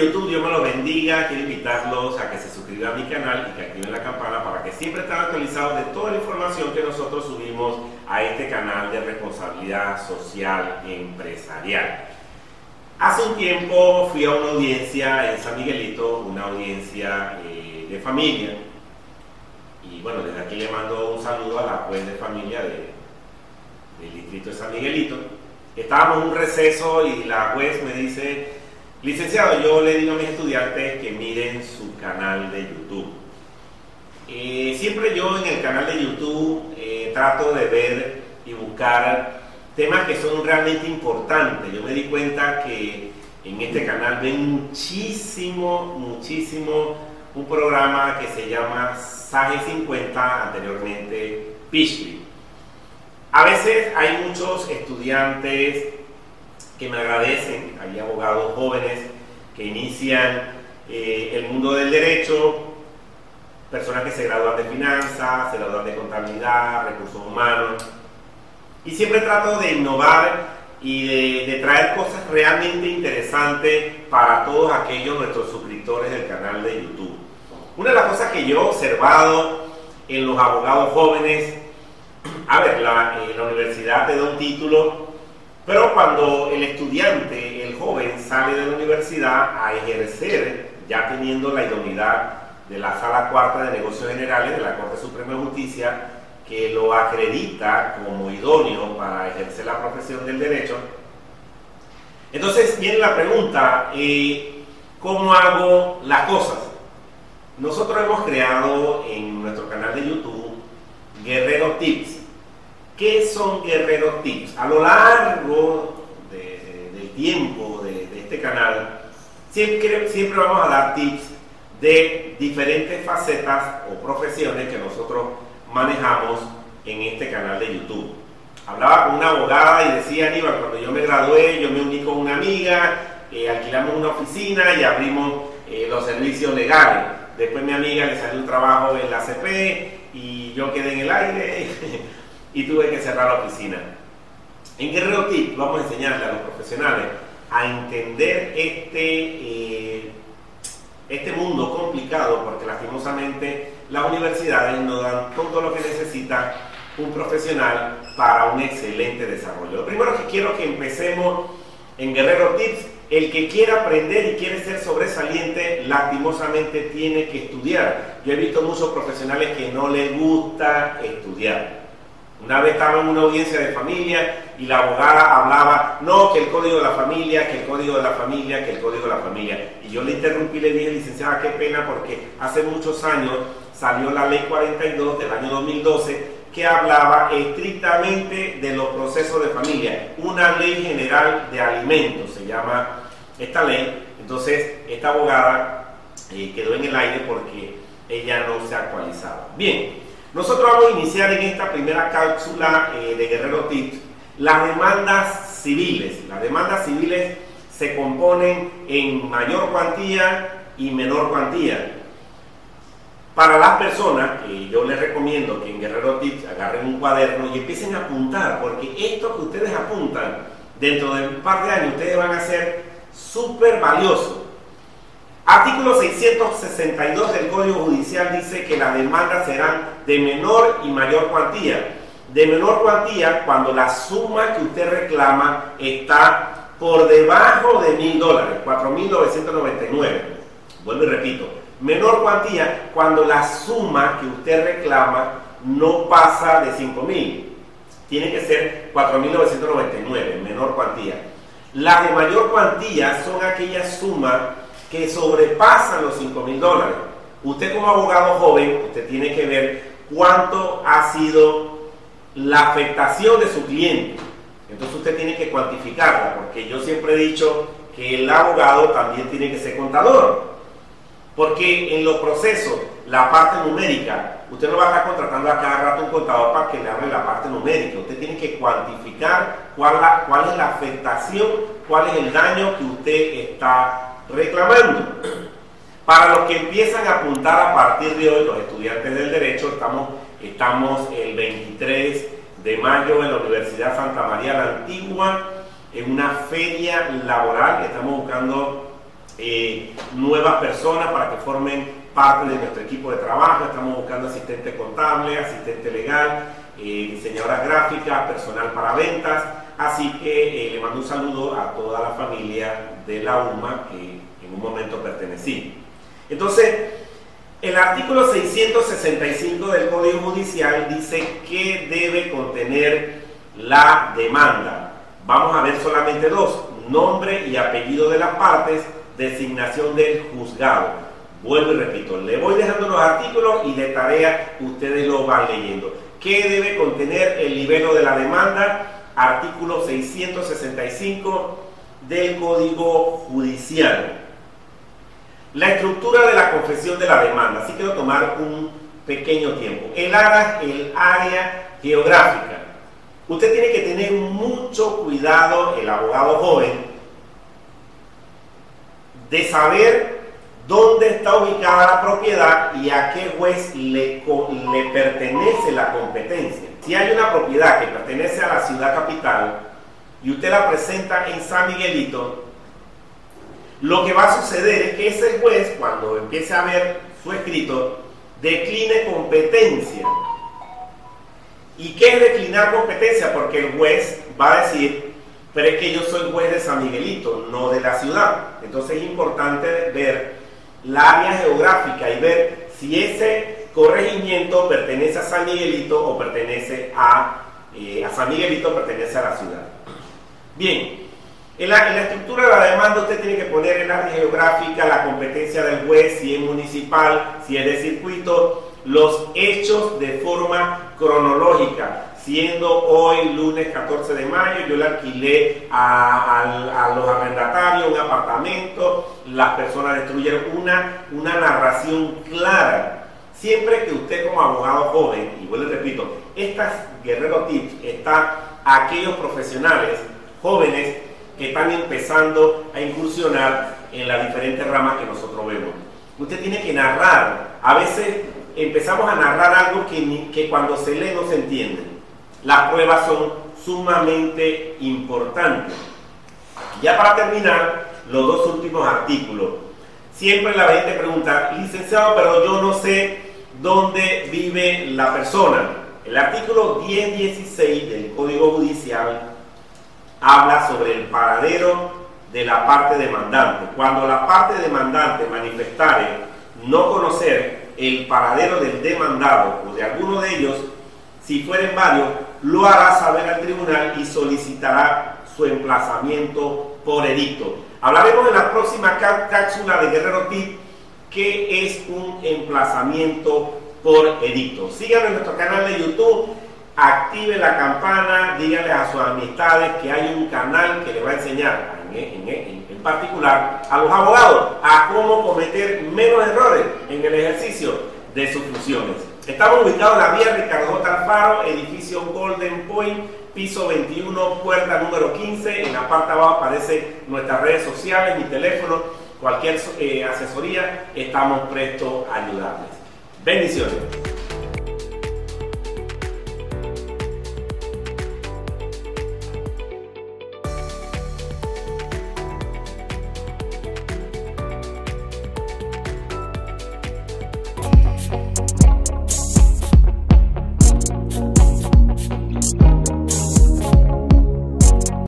YouTube, Dios me los bendiga. Quiero invitarlos a que se suscriban a mi canal y que activen la campana para que siempre estén actualizados de toda la información que nosotros subimos a este canal de responsabilidad social empresarial. Hace un tiempo fui a una audiencia en San Miguelito, una audiencia de familia. Y bueno, desde aquí le mando un saludo a la juez de familia del distrito de San Miguelito. Estábamos en un receso y la juez me dice: licenciado, yo le digo a mis estudiantes que miren su canal de YouTube. Siempre yo en el canal de YouTube trato de ver y buscar temas que son realmente importantes. Yo me di cuenta que en este canal ven muchísimo un programa que se llama Sage 50, anteriormente Pitchly. A veces hay muchos estudiantes que me agradecen, hay abogados jóvenes que inician el mundo del derecho, personas que se gradúan de finanzas, se gradúan de contabilidad, recursos humanos, y siempre trato de innovar y de traer cosas realmente interesantes para todos aquellos nuestros suscriptores del canal de YouTube. Una de las cosas que yo he observado en los abogados jóvenes, a ver, la universidad te da un título, pero cuando el estudiante, el joven, sale de la universidad a ejercer, ya teniendo la idoneidad de la Sala Cuarta de Negocios Generales de la Corte Suprema de Justicia, que lo acredita como idóneo para ejercer la profesión del derecho, entonces viene la pregunta: ¿cómo hago las cosas? Nosotros hemos creado en nuestro canal de YouTube Guerrero Tips. ¿Qué son Guerrero Tips? A lo largo del tiempo de este canal, siempre vamos a dar tips de diferentes facetas o profesiones que nosotros manejamos en este canal de YouTube. Hablaba con una abogada y decía: Aníbal, cuando yo me gradué, yo me uní con una amiga, alquilamos una oficina y abrimos los servicios legales. Después mi amiga le salió un trabajo en la CP y yo quedé en el aire y tuve que cerrar la oficina. En Guerrero Tips vamos a enseñarle a los profesionales a entender este mundo complicado, porque lastimosamente las universidades no dan todo lo que necesita un profesional para un excelente desarrollo. Lo primero que quiero que empecemos en Guerrero Tips: el que quiera aprender y quiere ser sobresaliente, lastimosamente tiene que estudiar. Yo he visto muchos profesionales que no les gusta estudiar. Una vez estaba en una audiencia de familia y la abogada hablaba: no, que el código de la familia, que el código de la familia, que el código de la familia. Y yo le interrumpí y le dije: licenciada, qué pena, porque hace muchos años salió la ley 42 del año 2012 que hablaba estrictamente de los procesos de familia. Una ley general de alimentos se llama esta ley. Entonces esta abogada quedó en el aire porque ella no se ha actualizado. Bien, nosotros vamos a iniciar en esta primera cápsula de Guerrero Tips las demandas civiles. Las demandas civiles se componen en mayor cuantía y menor cuantía. Para las personas, yo les recomiendo que en Guerrero Tips agarren un cuaderno y empiecen a apuntar, porque esto que ustedes apuntan, dentro de un par de años ustedes van a ser súper valiosos. Artículo 662 del Código Judicial dice que las demandas serán de menor y mayor cuantía. De menor cuantía cuando la suma que usted reclama está por debajo de $1.000, 4.999. Vuelvo y repito: menor cuantía cuando la suma que usted reclama no pasa de 5.000. Tiene que ser 4.999, menor cuantía. Las de mayor cuantía son aquellas sumas que sobrepasan los $5.000. Usted como abogado joven, usted tiene que ver cuánto ha sido la afectación de su cliente. Entonces usted tiene que cuantificarla, porque yo siempre he dicho que el abogado también tiene que ser contador. Porque en los procesos, la parte numérica, usted no va a estar contratando a cada rato un contador para que le hable la parte numérica. Usted tiene que cuantificar cuál es la afectación, cuál es el daño que usted está reclamando. Para los que empiezan a apuntar a partir de hoy, los estudiantes del derecho, estamos el 23 de mayo en la Universidad Santa María la Antigua, en una feria laboral. Estamos buscando nuevas personas para que formen parte de nuestro equipo de trabajo. Estamos buscando asistente contable, asistente legal, diseñadoras gráficas, personal para ventas. Así que le mando un saludo a toda la familia de la UMA que en un momento pertenecí. Entonces, el artículo 665 del Código Judicial dice que debe contener la demanda. Vamos a ver solamente dos: nombre y apellido de las partes, designación del juzgado. Vuelvo y repito, le voy dejando los artículos y de tarea ustedes lo van leyendo. ¿Qué debe contener el libelo de la demanda? Artículo 665 del Código Judicial. La estructura de la confesión de la demanda. Así quiero tomar un pequeño tiempo. El área geográfica. Usted tiene que tener mucho cuidado, el abogado joven, de saber dónde está ubicada la propiedad y a qué juez le pertenece la competencia. Si hay una propiedad que pertenece a la ciudad capital y usted la presenta en San Miguelito, lo que va a suceder es que ese juez, cuando empiece a ver su escrito, decline competencia. ¿Y qué es declinar competencia? Porque el juez va a decir: pero es que yo soy juez de San Miguelito, no de la ciudad. Entonces es importante ver la área geográfica y ver si ese corregimiento pertenece a San Miguelito o pertenece a San Miguelito, pertenece a la ciudad. Bien, en la estructura de la demanda usted tiene que poner el área geográfica, la competencia del juez, si es municipal, si es de circuito, los hechos de forma cronológica. Siendo hoy lunes 14 de mayo, yo le alquilé a los arrendatarios un apartamento, las personas destruyeron una narración clara. Siempre que usted como abogado joven, y vuelvo y repito, estas Guerrero Tips está a aquellos profesionales jóvenes que están empezando a incursionar en las diferentes ramas que nosotros vemos. Usted tiene que narrar. A veces empezamos a narrar algo que cuando se lee no se entiende. Las pruebas son sumamente importantes. Ya para terminar, los dos últimos artículos. Siempre la gente pregunta: licenciado, pero yo no sé dónde vive la persona. El artículo 1016 del Código Judicial habla sobre el paradero de la parte demandante. Cuando la parte demandante manifestare no conocer el paradero del demandado o de alguno de ellos, si fueren varios, lo hará saber al tribunal y solicitará su emplazamiento por edicto. Hablaremos en la próxima cápsula de Guerrero Tip qué es un emplazamiento por edicto. Síganos en nuestro canal de YouTube, active la campana, díganle a sus amistades que hay un canal que le va a enseñar en particular a los abogados a cómo cometer menos errores en el ejercicio de sus funciones. Estamos ubicados en la vía Ricardo J. Alfaro, edificio Golden Point, piso 21, puerta número 15. En la parte de abajo aparecen nuestras redes sociales, mi teléfono, cualquier asesoría, estamos prestos a ayudarles. Bendiciones.